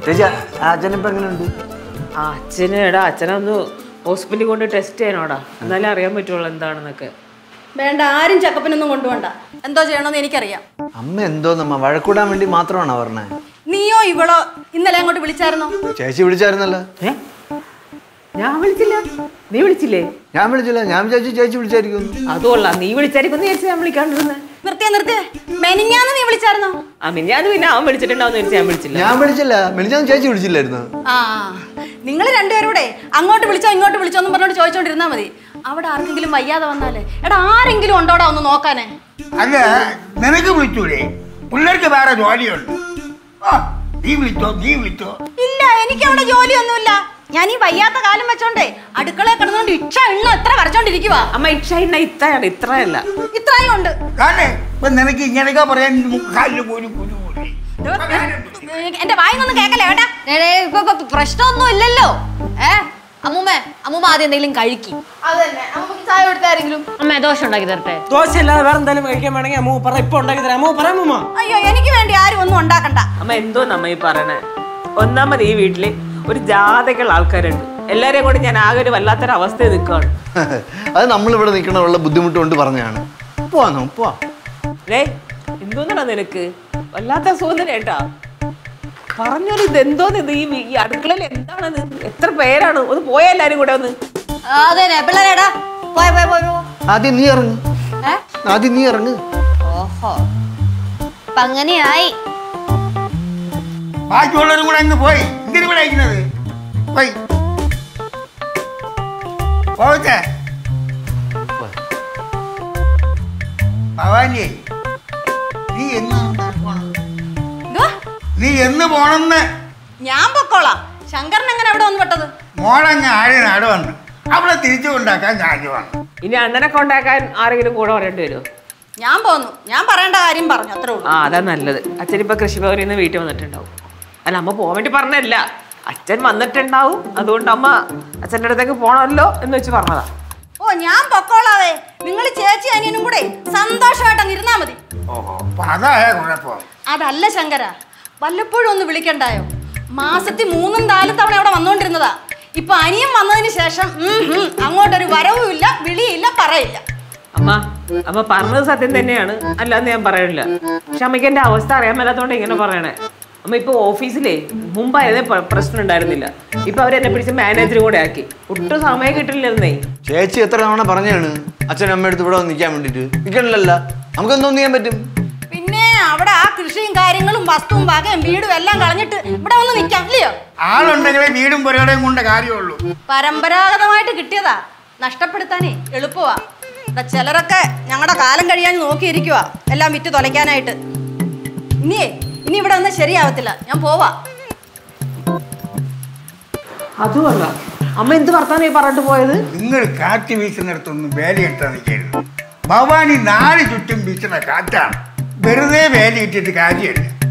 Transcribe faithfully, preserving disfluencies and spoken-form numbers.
ചേച്ചി അച്ഛനിപ്പോ എങ്ങനെയുണ്ട്? അച്ഛന് എടാ അച്ഛനൊന്ന് ഹോസ്പിറ്റലിൽ കൊണ്ട് ടെസ്റ്റ് ചെയ്യണോടാ, എന്നാലേ അറിയാൻ പറ്റുള്ളൂ എന്താണെന്നൊക്കെ. വേണ്ട, ആരും ചെക്കപ്പിനൊന്നും കൊണ്ടുപോണ്ട. എന്തോ ചെയ്യണമെന്ന് എനിക്കറിയാം. അമ്മ എന്തോന്നമ്മ വഴക്കൂടാൻ വേണ്ടി മാത്രമാണോ പറഞ്ഞേ? നീയോ ഇവളോ ഇന്നലെ അങ്ങോട്ട് വിളിച്ചായിരുന്നോ? ചേച്ചി വിളിച്ചായിരുന്നല്ലോ. ഞാൻ വിളിച്ചില്ല. നീ വിളിച്ചില്ലേ? ഞാൻ വിളിച്ചില്ല. ഞാൻ വിചാരിച്ചു ചേച്ചി വിളിച്ചായിരിക്കും. അതുകൊള്ള നീ വിളിച്ചായിരിക്കും വിചാരിച്ചു ഞാൻ വിളിക്കാണ്ടിരുന്നേ. നിർത്തിയ നിർത്തിയ മെനിഞ്ഞാന്ന് നീ വിളിച്ചായിരുന്നോ? ആ മിനിഞ്ഞാന്ന് പിന്നെ അവൻ വിളിച്ചിട്ടുണ്ടാവും വിചാരിച്ചു ഞാൻ വിളിച്ചില്ല. ഞാൻ വിളിച്ചില്ല. മിനിഞ്ഞാന്ന് ചേച്ചി വിളിച്ചില്ലായിരുന്നു. ആ നിങ്ങൾ രണ്ടുപേരൂടെ അങ്ങോട്ട് വിളിച്ചോ ഇങ്ങോട്ട് വിളിച്ചോ എന്ന് പറഞ്ഞോണ്ട് ചോദിച്ചോണ്ടിരുന്നാ മതി. അവിടെ ആർക്കെങ്കിലും വയ്യാതെ വന്നാലേ എടാ ആരെങ്കിലും ഉണ്ടോടാ ഒന്ന് നോക്കാനേ? അല്ല നിനക്ക് വിളിച്ചൂടെ? പിള്ളേർക്ക് വേറെ ജോലിയുണ്ട്. നീ വിളിച്ചോ നീ വിളിച്ചോ. ഇല്ല, എനിക്ക് അവിടെ ജോലിയൊന്നുമില്ല. ഞാൻ ഈ വയ്യാത്ത കാലം വെച്ചോണ്ടേ അടുക്കളയിൽ കിടന്നുകൊണ്ട് ഇക്ഷ എണ്ണ എത്ര വരച്ചോണ്ടിരിക്കുവാ. അമ്മ ഇക്ഷ എണ്ണ ഇത്രയാണ്, ഇത്രയല്ല ഇത്രയും ഉണ്ട്. കാണേ ഇപ്പൊ നിനക്ക് ഇങ്ങനെയൊക്കെ പറയാൻ കാലില് പോലും പോലും എന്റെ വായിന്നൊന്നും കേക്കല്ലേ കേട്ടാ. പ്രശ്നമൊന്നും ഇല്ലല്ലോ. ഏ അമ്മൂമ്മേ അമ്മൂമ്മ ആദ്യം എന്തെങ്കിലും കഴിക്കും. അതന്നെ നമുക്ക് ചായ കൊടുത്താരെങ്കിലും. അമ്മ ദോശ ഉണ്ടാക്കി തരട്ടെ? ദോശ അല്ലാതെ വേറെ എന്തെങ്കിലും കഴിക്കാൻ വേണമെങ്കിൽ അമ്മ പറ, ഇപ്പൊ ഉണ്ടാക്കി തരാം. അമ്മ പറയാം അമ്മൂമ്മ. അയ്യോ എനിക്ക് വേണ്ടി ആരും ഒന്നും ഉണ്ടാക്കണ്ട. അമ്മ എന്തോ നമ്മ ഈ പറയണേ. ഒന്നാമത് ഈ വീട്ടില് ഒരു ജാതകൾ ആൾക്കാരുണ്ട്. എല്ലാരെയും കൂടി ഞാൻ ആകെ ഒരു വല്ലാത്തൊരു അവസ്ഥയിൽ നിൽക്കുകയാണ്. അത് നമ്മളിവിടെ നിൽക്കണമുള്ള ബുദ്ധിമുട്ട് കൊണ്ട് പറഞ്ഞാണ്. പോവാന്നോ പോവാ. ഏ എന്തോന്നാ നിനക്ക് വല്ലാത്ത സോദന കേട്ടാ പറഞ്ഞോളൂ. ഇത് എന്തോന്ന് ഈ അടുക്കളയിൽ എന്താണെന്ന്? എത്ര പേരാണ്? ഒന്ന് പോയാ എല്ലാരും കൂടെ ഒന്ന്. അതെ പിള്ളേരാടാ പോയ പോയ പോയ ആദ്യം നീ ഇറങ്ങ്. ആദ്യം നീ ഇറങ്ങ്. ഓഹോ അപ്പൊ അങ്ങനെയായി. ബാക്കിയുള്ളവരും കൂടെ അങ്ങ് പോയി. എന്തിനു ഇവിടെ അയക്കുന്നത്? പോയി പോവട്ടെ. ഭവാനിയെ നീ എന്ന് പോണം? നീ എന്ന് പോണെന്ന്? ഞാൻ പൊക്കോളാം. ശങ്കരൻ എങ്ങനെ അവിടെ വന്ന് പെട്ടത്? മോളങ്ങ് ആഴെ നാട് വന്നു. അവിടെ തിരിച്ചു കൊണ്ടാക്കാൻ ചാർജ് വന്നു. ഇനി അണ്ണനെ കൊണ്ടാക്കാൻ ആരെങ്കിലും കൂടെ പറയേണ്ടി വരുമോ? ഞാൻ പോന്നു. ഞാൻ പറയേണ്ട കാര്യം പറഞ്ഞു, അത്രേ ഉള്ളൂ. ആ അതാ നല്ലത്. അച്ഛൻ ഇപ്പൊ കൃഷിഭവനിൽ നിന്ന് വീട്ടിൽ വന്നിട്ടുണ്ടാവും. അല്ല അമ്മ പോകാൻ വേണ്ടി പറഞ്ഞല്ല, അച്ഛൻ വന്നിട്ടുണ്ടാവും. അതുകൊണ്ട് അമ്മ അച്ഛൻ്റെ അടുത്തേക്ക് പോണല്ലോ എന്ന് വെച്ച് പറഞ്ഞതാ. ഓ ഞാൻ പൊക്കോളാവേ. നിങ്ങൾ ചേച്ചി അനിയനും കൂടെ സന്തോഷമായിട്ട് അങ്ങ് ഇരുന്നാ മതി. ഓഹോ അതായ കുഴപ്പം. അതല്ല ശങ്കര, വല്ലപ്പോഴും ഒന്ന് വിളിക്കണ്ടായോ? മാസത്തിൽ മൂന്നും നാലും തവണ അവിടെ വന്നോണ്ടിരുന്നതാ. ഇപ്പൊ അനിയൻ വന്നതിന് ശേഷം അങ്ങോട്ടൊരു വരവും ഇല്ല, വിളിയില്ല, പറയില്ല. അമ്മ അമ്മ പറഞ്ഞത് സത്യം തന്നെയാണ്, അല്ലാന്ന് ഞാൻ പറയണില്ല. പക്ഷെ അമ്മയ്ക്ക് എന്റെ അവസ്ഥ അറിയാൻ മേലാത്തോണ്ട് ഇങ്ങനെ പറയണേ. അമ്മ ഇപ്പൊ ഓഫീസിലേ മുമ്പായതേ പ്രശ്നം ഉണ്ടായിരുന്നില്ല. ഇപ്പൊ അവരെന്നെ പിടിച്ച് മാനേജർ കൂടെ ആക്കി. ഒട്ടും സമയം കിട്ടില്ലായിരുന്നേ. ചേച്ചി എത്ര തവണ പറഞ്ഞാണ് അച്ഛൻ അമ്മ എടുത്ത് ഇവിടെ നിൽക്കാൻ വേണ്ടിട്ട്? നിൽക്കണില്ലല്ലോ. നമുക്ക് എന്തോന്ന് ചെയ്യാൻ പറ്റും? പിന്നെ അവിടെ ആ കൃഷിയും കാര്യങ്ങളും വസ്തുവും വകയും വീടും എല്ലാം കളഞ്ഞിട്ട് ഇവിടെ വന്ന് നിൽക്കാം ഇല്ലയോ? ആളുണ്ടെങ്കിലേ വീടും പുരയുടെയും കൊണ്ട് കാര്യമുള്ളൂ. പരമ്പരാഗതമായിട്ട് കിട്ടിയതാ, നഷ്ടപ്പെടുത്താനേ എളുപ്പമാ. ചിലരൊക്കെ ഞങ്ങളുടെ കാലം കഴിയാൻ നോക്കിയിരിക്കുക എല്ലാം വിറ്റ് തുലയ്ക്കാനായിട്ട്. ഇനിയേ ഇനി ഇവിടെ വന്നാൽ ശരിയാവത്തില്ല. ഞാൻ പോവാ. അതുമല്ല അമ്മ എന്ത് വർത്താനം പറഞ്ഞിട്ട് പോയത്? നിങ്ങൾ കാറ്റ് വീശുന്നിടത്തൊന്നും വേലയിട്ടാ നിൽക്കരുത്. ഭവാനി നാല് ചുറ്റും വീശുന്ന കാറ്റാണ്. വെറുതെ വേലയിട്ടിട്ട് കാര്യമില്ല.